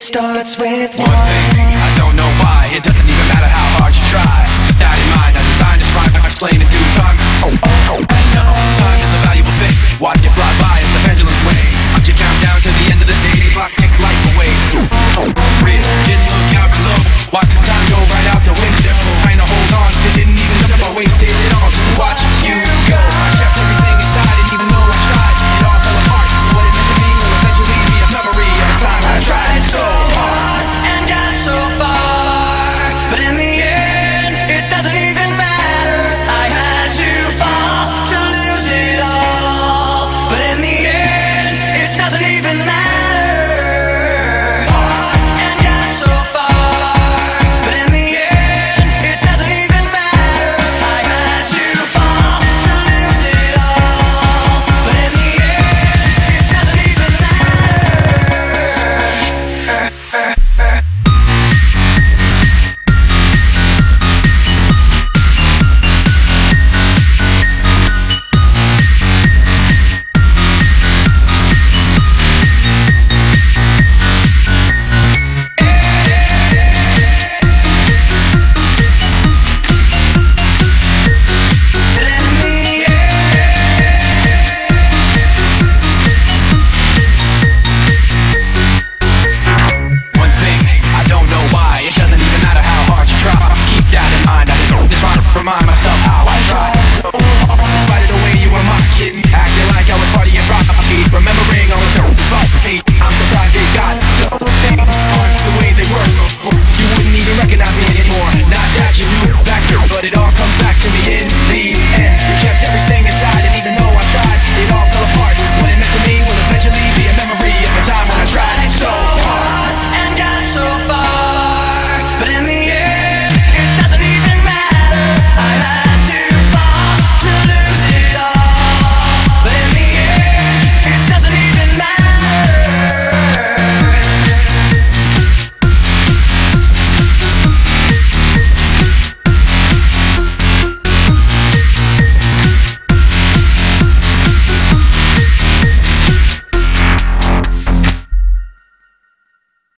starts with one thing, I don't know why. It doesn't even matter how hard you try. That in mind, I designed this rhyme, I explain in due time. I know, time is a valuable thing. Watch it fly by as the pendulum swings. Watch it count down to the end of the day. The clock ticks